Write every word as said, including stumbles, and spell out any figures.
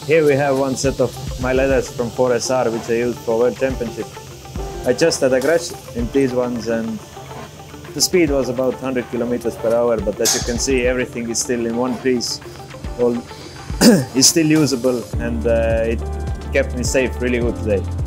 Here we have one set of my leathers from four S R which I used for World Championship. I just had a crash in these ones and the speed was about one hundred kilometers per hour, but as you can see everything is still in one piece. All is still usable and uh, it kept me safe really good today.